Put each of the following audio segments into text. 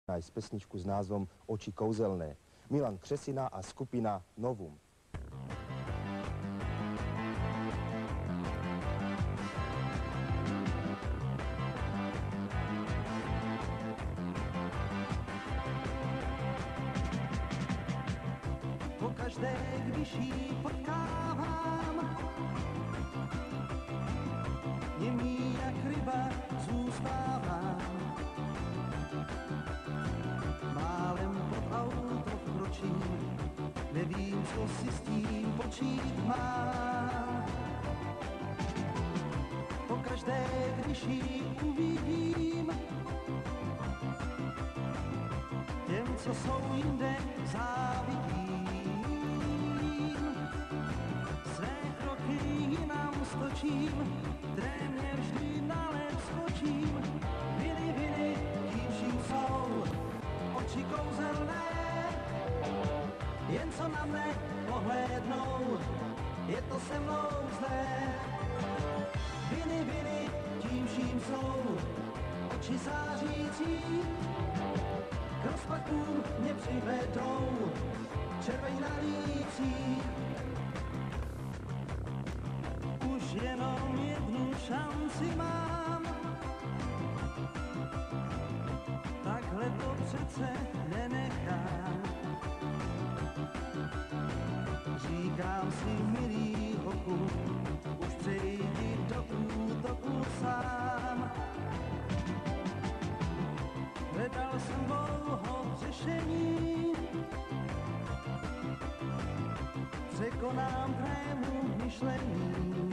nájsť pesničku s názvom Oči kouzelné. Milan Křesina a skupina Novum. Pokaždé, když jí potkávám, němý jak ryba zůstávám. Málem pod auto vkročím, nevím, co si s tím počít mám. Pokaždé, když jí uvidím, těm, co jsou jinde, závidím. Své kroky jinam stočím, trémně vždy na led skočím. Viny, viny, tím vším jsou oči kouzelné, jen co na mne pohlédnou, je to se mnou zlé. Viny, viny, tím vším jsou oči zářící, k rozpakům mě přivedou červeň na lících. Už jenom jednu šanci mám, takhle to přece nenechám. Říkám si, milý hochu, už přejdi do útoku sám. Hledal jsem dlouho řešení, překonám trému myšlením.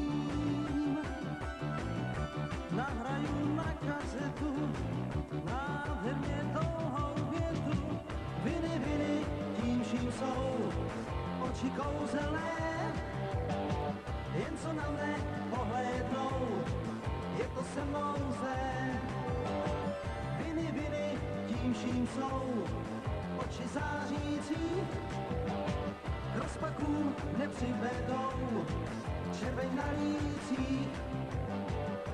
Nahraju na kazetu nádherně dlouhou větu. Viny, viny, tím vším jsou oči kouzelné, jen co na mne pohlédnou, je to se mnou zlé. Viny, viny, tím vším jsou oči zářící, k rozpakům nepřivedou červeň na lících.